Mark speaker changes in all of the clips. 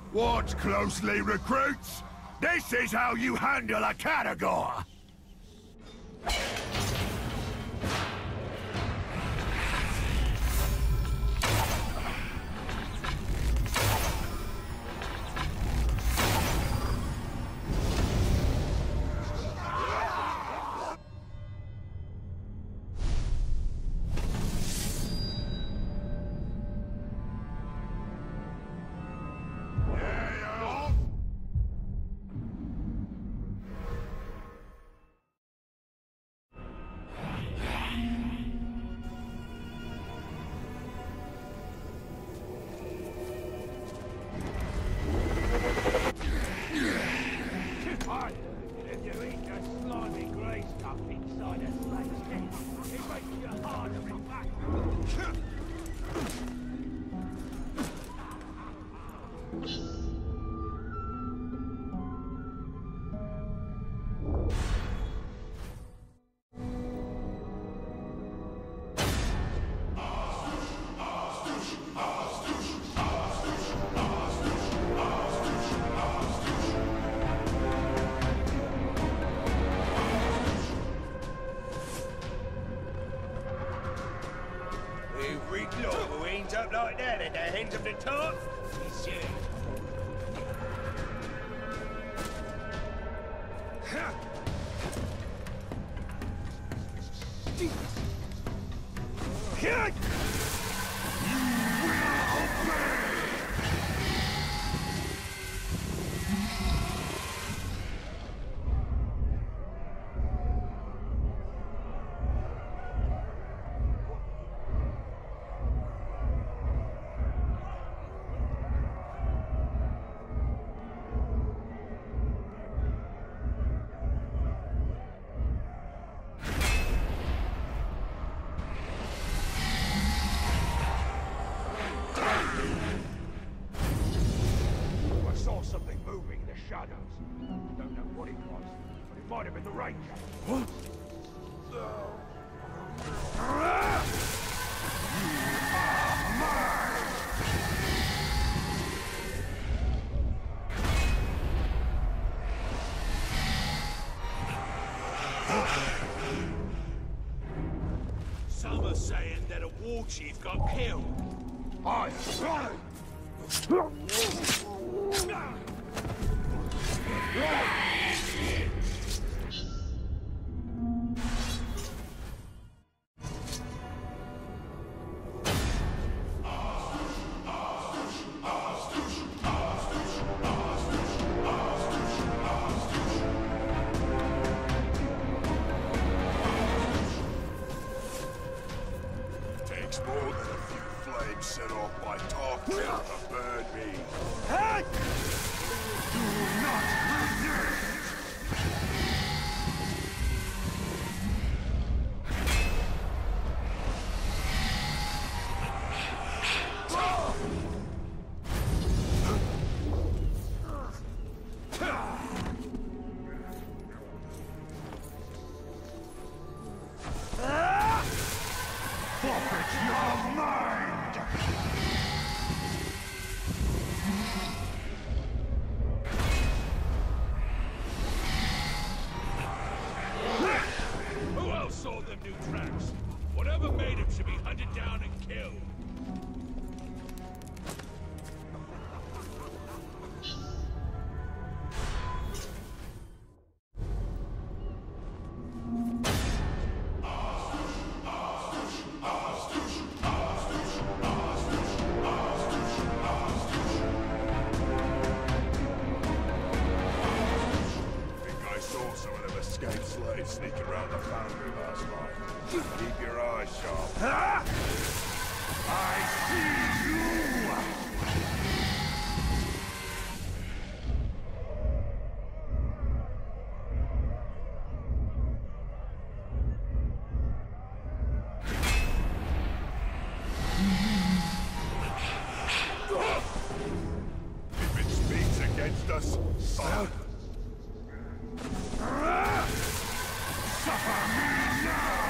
Speaker 1: Watch closely, recruits! This is how you handle a Caragor!
Speaker 2: Up like that at the end of the talk?
Speaker 3: Some are saying that a war chief got killed.
Speaker 1: I takes more than a few flames set off by Tark to burn me. Do not resist! Forfeit your mind!
Speaker 3: Who else saw them new tracks? Whatever made him should be hunted down and killed.
Speaker 1: Escaped slaves sneaking around the foundry last night. Keep your eyes sharp. I see you! If it speaks against us, silence. Suffer me now!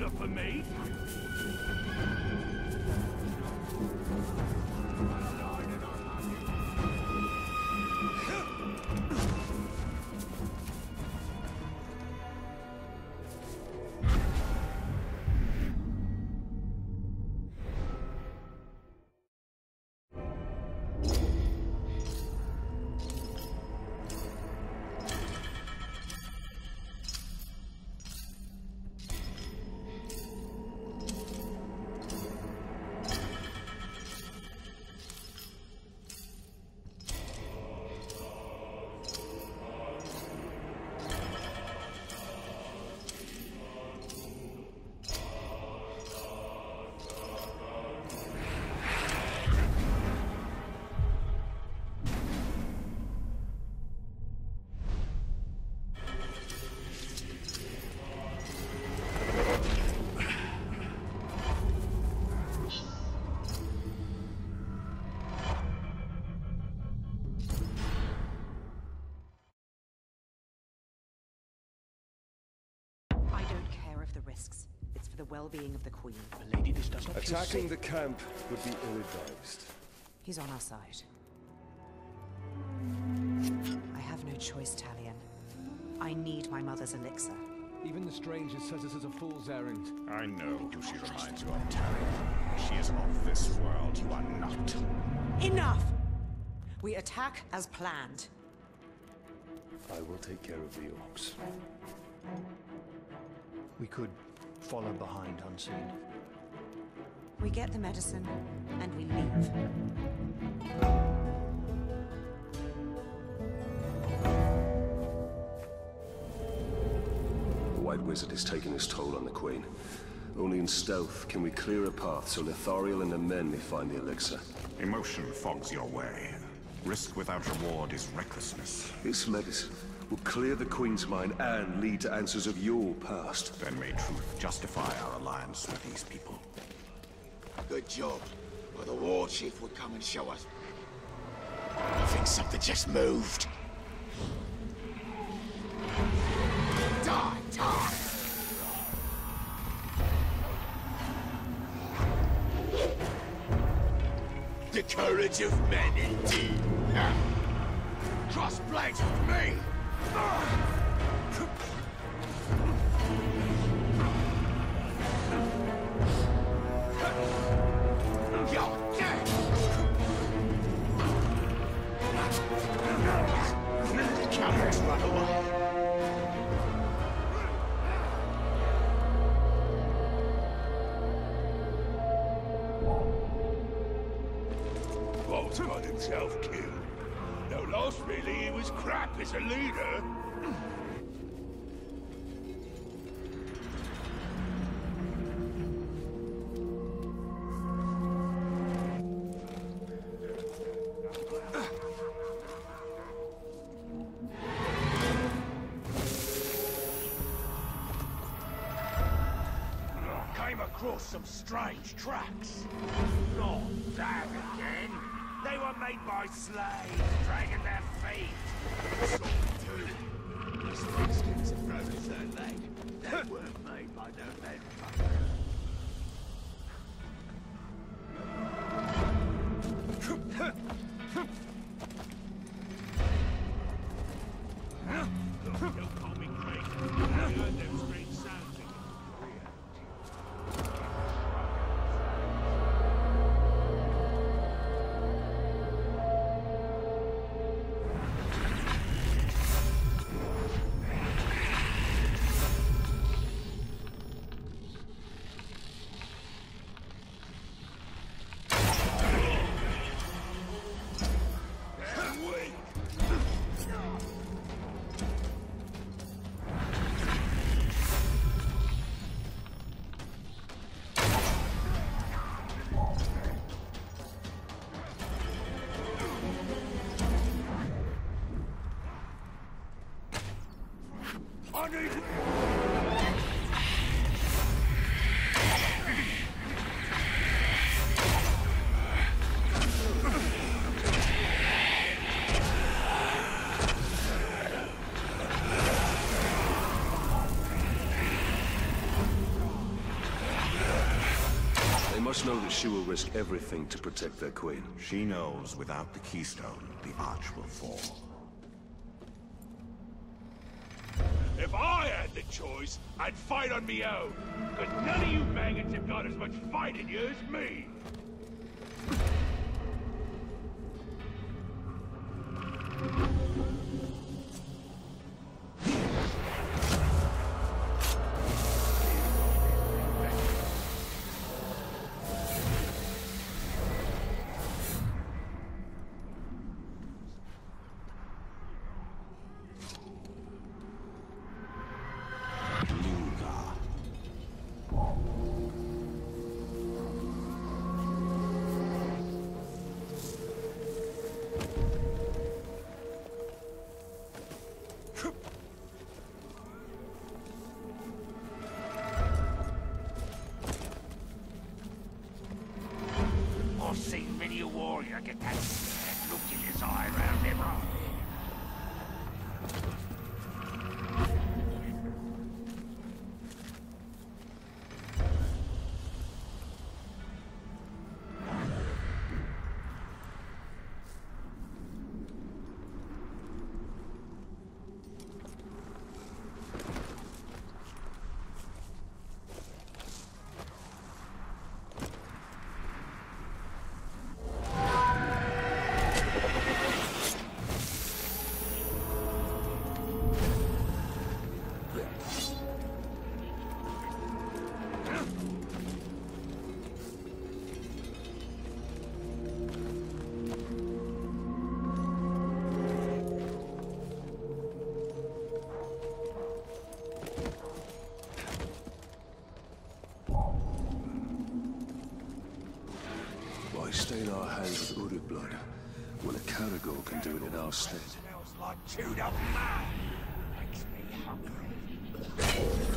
Speaker 3: enough for me?
Speaker 4: The risks. It's for the well-being of the Queen.
Speaker 3: Lady, this does not
Speaker 5: Attacking the camp would be ill-advised.
Speaker 4: He's on our side. I have no choice, Talion. I need my mother's elixir.
Speaker 6: Even the stranger says this is a fool's errand.
Speaker 7: I know who she reminds you of, Talion. She is of this world. You are not.
Speaker 4: Enough! We attack as planned.
Speaker 5: I will take care of the orcs.
Speaker 8: We could follow behind unseen.
Speaker 4: We get the medicine, and we leave.
Speaker 5: The White Wizard is taking his toll on the Queen. Only in stealth can we clear a path so Lithariel and her men may find the elixir.
Speaker 7: Emotion fogs your way. Risk without reward is recklessness.
Speaker 5: This medicine will clear the Queen's mind and lead to answers of your past.
Speaker 7: Then may truth justify our alliance with these people.
Speaker 2: Good job. Or the war chief would come and show us. I think something just moved. Die, die! The courage of men indeed. Cross blades with me! You're dead! Cowards run away!
Speaker 3: Bolt's got himself killed. No loss, really. He was crap as a leader. Came across some strange tracks. Not that again. They were made by slaves, dragging their feet. Sort two. The skins and brothers their leg. They weren't made by no men. Don't call me crazy. I heard them strange sounds in
Speaker 5: must know that she will risk everything to protect their queen.
Speaker 3: She knows without the keystone, the arch will fall.
Speaker 1: If I had the choice, I'd fight on me own. Because none of you maggots have got as much fight in you as me.
Speaker 3: I've seen many a warrior get that sad look in his eye round them eyes.
Speaker 5: Why stain our hands with Uruk blood when a Caragor can do it in our stead?
Speaker 3: Smells like chewed up man. Makes me hungry.